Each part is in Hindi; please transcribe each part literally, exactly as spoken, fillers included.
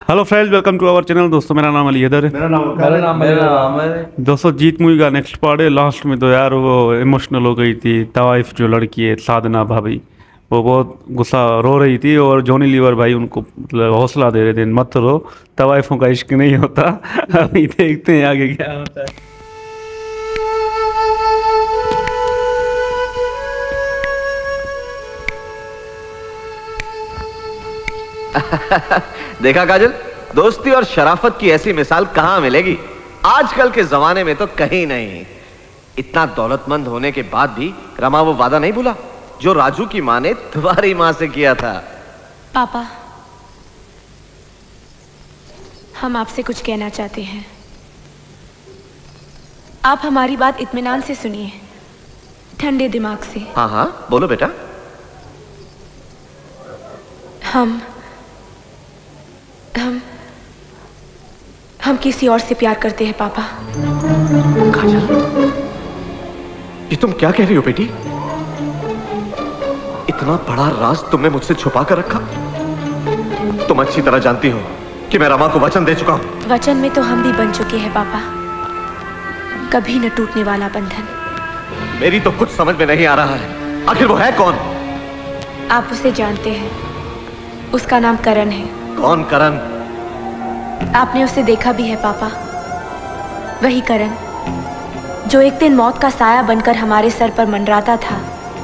Hello friends, welcome to our channel. दोस्तों मेरा नाम अली हैदर है। मेरा नाम मेरा नाम मेरा नाम है दोस्तों जीत मूवी का नेक्स्ट पार्ट है। लास्ट में तो यार वो इमोशनल हो गई थी। तवाइफ जो लड़की है साधना भाभी, वो बहुत गुस्सा रो रही थी और जॉनी लीवर भाई उनको मतलब हौसला दे रहे थे, मत रो, तवाइफों का इश्क नहीं होता। अभी देखते हैं आगे क्या होता है। देखा काजल, दोस्ती और शराफत की ऐसी मिसाल कहां मिलेगी? आजकल के जमाने में तो कहीं नहीं। इतना दौलतमंद होने के बाद भी रमा वो वादा नहीं भूला जो राजू की मां ने तुम्हारी मां से किया था। पापा, हम आपसे कुछ कहना चाहते हैं। आप हमारी बात इत्मीनान से सुनिए, ठंडे दिमाग से। हाँ हाँ बोलो बेटा। हम हम हम किसी और से प्यार करते हैं पापा। काजल, ये तुम क्या कह रही हो बेटी? इतना बड़ा राज तुमने मुझसे छुपा कर रखा? तुम अच्छी तरह जानती हो कि मैं रमा को वचन दे चुका हूं। वचन में तो हम भी बन चुके हैं पापा, कभी न टूटने वाला बंधन। मेरी तो कुछ समझ में नहीं आ रहा है, आखिर वो है कौन? आप उसे जानते हैं, उसका नाम करण है। कौन करण? आपने उसे देखा भी है पापा, वही करण जो एक दिन मौत का साया बनकर हमारे सर पर मंडराता था।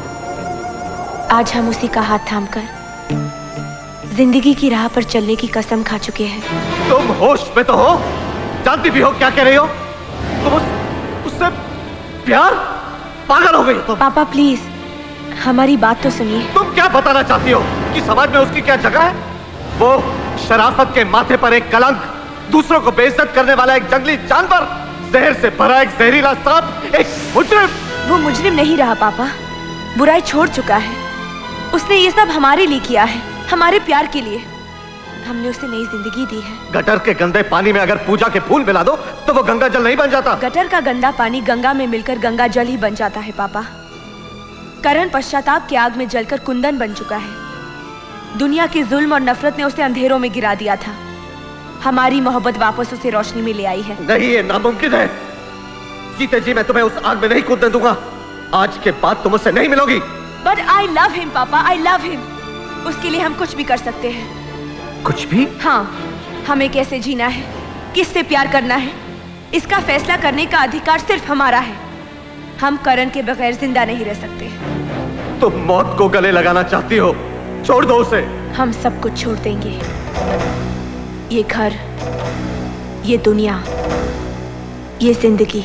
आज हम उसी का हाथ थामकर जिंदगी की राह पर चलने की कसम खा चुके हैं। तुम होश में तो हो? जानती भी हो क्या कह रही हो? तुम उस, उससे प्यार? पागल हो गई तुम। पापा प्लीज हमारी बात तो सुनिए। तुम क्या बताना चाहती हो कि समाज में उसकी क्या जगह है? वो शराफत के माथे पर एक कलंक, दूसरों को बेइज्जत करने वाला एक जंगली जानवर, जहर से भरा एक जहरीला सांप, एक मुजरिम। वो मुजरिम नहीं रहा पापा, बुराई छोड़ चुका है। उसने ये सब हमारे लिए किया है, हमारे प्यार के लिए। हमने उसे नई जिंदगी दी है। गटर के गंदे पानी में अगर पूजा के फूल मिला दो तो वो गंगा जल नहीं बन जाता। गटर का गंदा पानी गंगा में मिलकर गंगा जल ही बन जाता है पापा। करण पश्चाताप के आग में जलकर कुंदन बन चुका है। दुनिया की जुल्म और नफरत ने उसे अंधेरों में गिरा दिया था। हमारी मोहब्बत वापस उसे रोशनी में ले आई है। नहीं, ये नामुमकिन है। जीते जी मैं तुम्हें उस आग में नहीं कूदने दूंगा। आज के बाद तुम उससे नहीं मिलोगी। बट आई लव हिम पापा, आई लव हिम। उसके लिए हम कुछ भी कर सकते हैं। कुछ भी? हाँ, हमें कैसे जीना है, किससे प्यार करना है, इसका फैसला करने का अधिकार सिर्फ हमारा है। हम करण के बगैर जिंदा नहीं रह सकते। तुम मौत को गले लगाना चाहती हो? छोड़ दो उसे। हम सब कुछ छोड़ देंगे, ये घर, ये दुनिया, ये जिंदगी,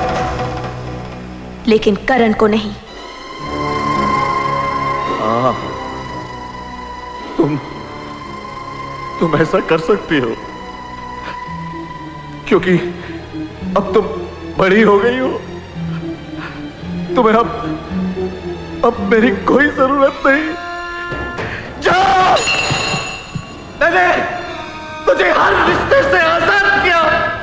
लेकिन करण को नहीं। हाँ, तुम तुम ऐसा कर सकती हो क्योंकि अब तुम बड़ी हो गई हो। तुम्हें अब अब मेरी कोई जरूरत नहीं। जाओ! मैंने तुझे हर रिश्ते से आजाद किया।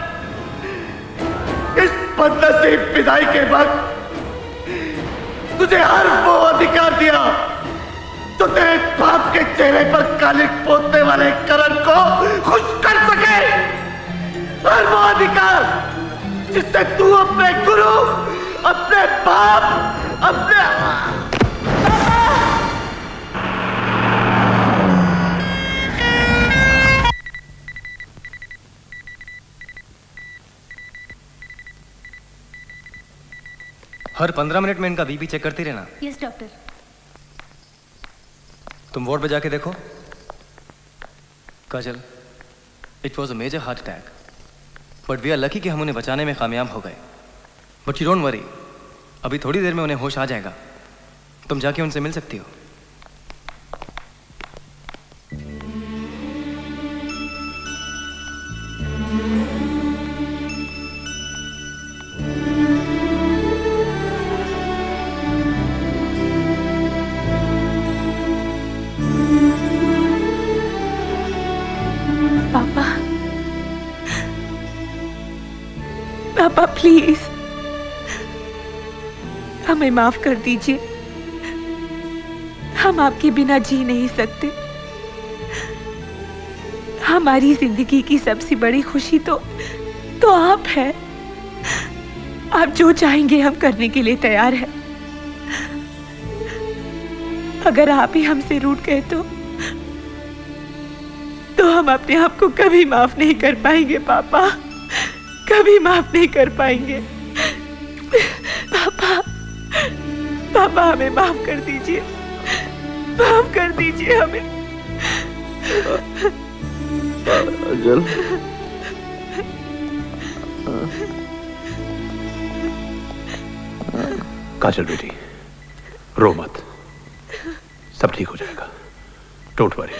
इस बदनसीब विदाई के वक्त तुझे हर वो अधिकार दिया जो तेरे बाप के चेहरे पर कालिक पोतने वाले करण को खुश कर सके। हर वो अधिकार जिससे तू अपने गुरु, अपने बाप, अपने हर पंद्रह मिनट में इनका बीपी चेक करती रहना। Yes doctor. तुम वार्ड पे जाके देखो। Kajal, it was a major heart attack, but we are lucky कि हम उन्हें बचाने में कामयाब हो गए। बट यू डोंट वरी, अभी थोड़ी देर में उन्हें होश आ जाएगा। तुम जाके उनसे मिल सकती हो। पापा, पापा प्लीज हमें माफ कर दीजिए। हम आपके बिना जी नहीं सकते। हमारी जिंदगी की सबसे बड़ी खुशी तो तो आप है। आप जो चाहेंगे हम करने के लिए तैयार हैं। अगर आप ही हमसे रूठ गए तो तो हम अपने आप को कभी माफ नहीं कर पाएंगे पापा, कभी माफ नहीं कर पाएंगे। पापा, पापा हमें माफ कर दीजिए, माफ कर दीजिए हमें। काजल, काजल बेटी, रो मत, सब ठीक हो जाएगा। Don't worry.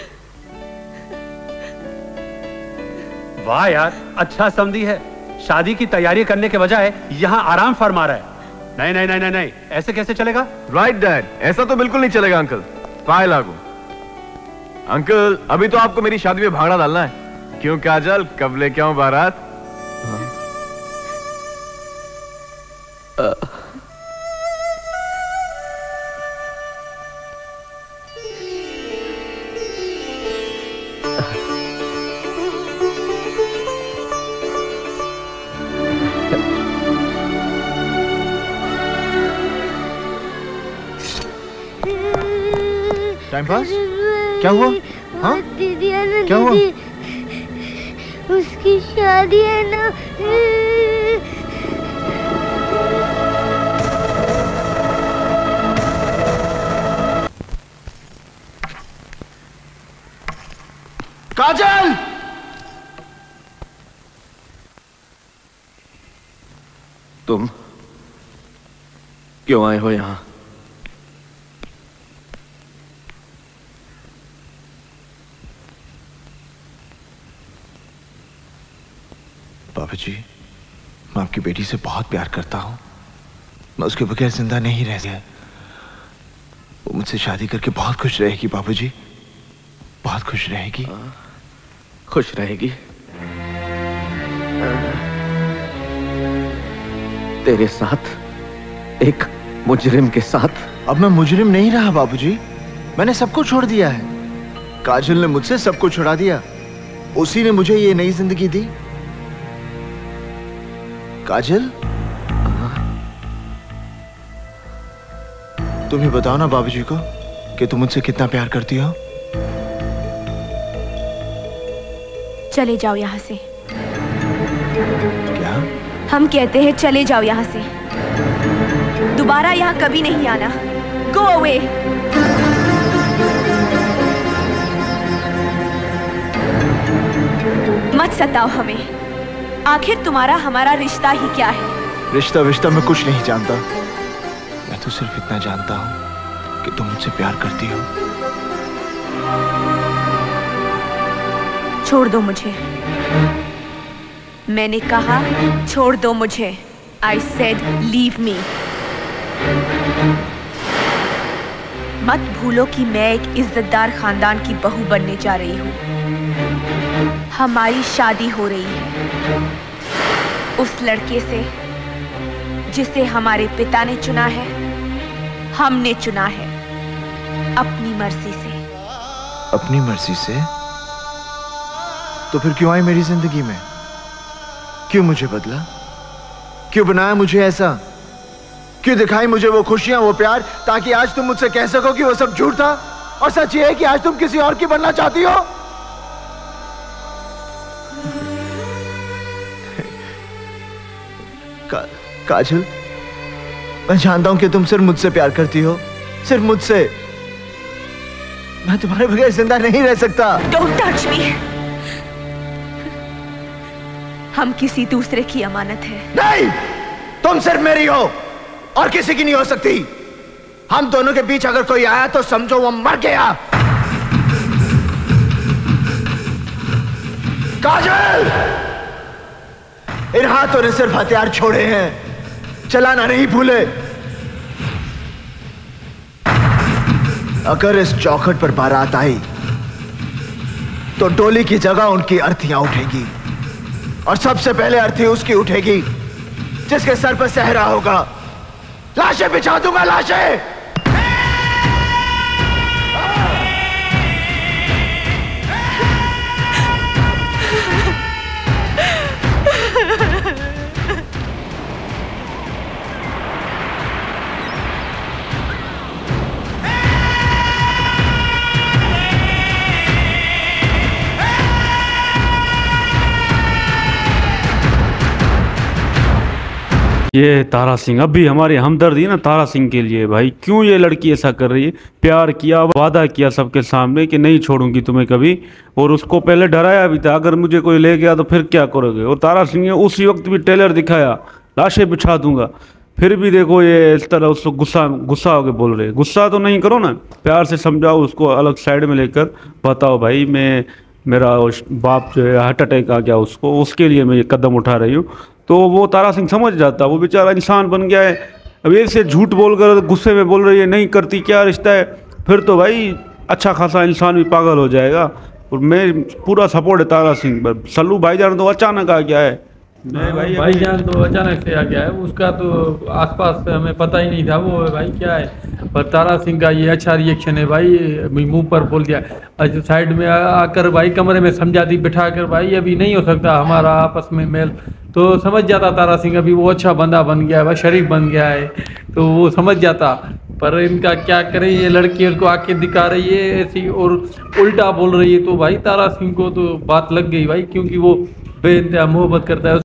वाह यार, अच्छा समझी है। शादी की तैयारी करने के बजाय यहाँ आराम फरमा रहा है। नहीं नहीं नहीं नहीं नहीं, ऐसे कैसे चलेगा? राइट डैड, ऐसा तो बिल्कुल नहीं चलेगा अंकल। पाए लागू अंकल, अभी तो आपको मेरी शादी में भांगड़ा डालना है। क्यों काजल, कब लेके आऊं बारात? Time pass? क्या हुआ? हाँ? दीदी है ना, क्या हुआ? उसकी शादी है ना। काजल! तुम क्यों आए हो यहां? बाबा जी, मैं आपकी बेटी से बहुत प्यार करता हूं। मैं उसके बगैर जिंदा नहीं रह गया। वो मुझसे शादी करके बहुत खुश रहेगी बाबूजी, बहुत खुश रहेगी। आ, खुश रहेगी? तेरे साथ, एक मुजरिम के साथ? अब मैं मुजरिम नहीं रहा बाबूजी, मैंने सबको छोड़ दिया है। काजल ने मुझसे सबको छुड़ा दिया, उसी ने मुझे ये नई जिंदगी दी। काजल, तुम ही बताओ ना बाबूजी को कि तुम मुझसे कितना प्यार करती हो। चले जाओ यहाँ से। क्या? हम कहते हैं चले जाओ यहाँ से, दोबारा यहाँ कभी नहीं आना। Go away. मत सताओ हमें, आखिर तुम्हारा हमारा रिश्ता ही क्या है? रिश्ता विश्ता मैं कुछ नहीं जानता। मैं तो सिर्फ इतना जानता हूं कि तुम मुझसे प्यार करती हो। छोड़ दो मुझे, मैंने कहा छोड़ दो मुझे। I said leave me। मत भूलो कि मैं एक इज्जतदार खानदान की बहू बनने जा रही हूँ। हमारी शादी हो रही है उस लड़के से जिसे हमारे पिता ने चुना है, हमने चुना है अपनी मर्जी से। अपनी मर्जी से? तो फिर क्यों आई मेरी जिंदगी में? क्यों मुझे बदला? क्यों बनाया मुझे ऐसा? क्यों दिखाई मुझे वो खुशियां, वो प्यार, ताकि आज तुम मुझसे कह सको कि वो सब झूठ था और सच ये है कि आज तुम किसी और की बनना चाहती हो? का, काजल, मैं जानता हूं कि तुम सिर्फ मुझसे प्यार करती हो, सिर्फ मुझसे। मैं तुम्हारे बगैर जिंदा नहीं रह सकता। Don't touch me। हम किसी दूसरे की अमानत है। नहीं, तुम सिर्फ मेरी हो और किसी की नहीं हो सकती। हम दोनों के बीच अगर कोई आया तो समझो वो मर गया। काजल, इन हाथों ने सिर्फ हथियार छोड़े हैं, चलाना नहीं भूले। अगर इस चौखट पर बारात आई तो डोली की जगह उनकी अर्थियां उठेगी, और सबसे पहले अर्थी उसकी उठेगी जिसके सर पर सहरा होगा। लाशें बिछा दूंगा, लाशें। ये तारा सिंह अभी हमारी हमदर्दी ना तारा सिंह के लिए भाई, क्यों ये लड़की ऐसा कर रही है। प्यार किया, वादा किया सबके सामने कि नहीं छोड़ूंगी तुम्हें कभी, और उसको पहले डराया भी था अगर मुझे कोई ले गया तो फिर क्या करोगे। और तारा सिंह ने उसी वक्त भी ट्रेलर दिखाया लाशें बिछा दूंगा, फिर भी देखो ये इस तरह उसको गुस्सा गुस्सा होकर बोल रहे। गुस्सा तो नहीं करो ना, प्यार से समझाओ उसको, अलग साइड में लेकर बताओ भाई मैं मेरा बाप जो है हार्ट अटैक आ गया उसको, उसके लिए मैं ये कदम उठा रही हूँ। तो वो तारा सिंह समझ जाता, वो बेचारा इंसान बन गया है। अब ये से झूठ बोलकर गुस्से में बोल रही है नहीं करती क्या रिश्ता है, फिर तो भाई अच्छा खासा इंसान भी पागल हो जाएगा। और मैं पूरा सपोर्ट है तारा सिंह पर। सल्लू भाईजान तो अचानक आ गया है। नहीं भाई भाईजान तो अचानक से आ गया है, उसका तो आसपास से हमें पता ही नहीं था वो है भाई क्या है। पर तारा सिंह का ये अच्छा रिएक्शन है भाई, मुंह पर बोल दिया, अच्छा साइड में आकर भाई कमरे में समझाती बिठा कर भाई अभी नहीं हो सकता हमारा आपस में मेल, तो समझ जाता तारा सिंह अभी वो अच्छा बंदा बन गया है भाई, शरीफ बन गया है, तो वो समझ जाता। पर इनका क्या करें, ये लड़की उनको आके दिखा रही है ऐसी और उल्टा बोल रही है, तो भाई तारा सिंह को तो बात लग गई भाई, क्योंकि वो बेइंतहा मोहब्बत करता है।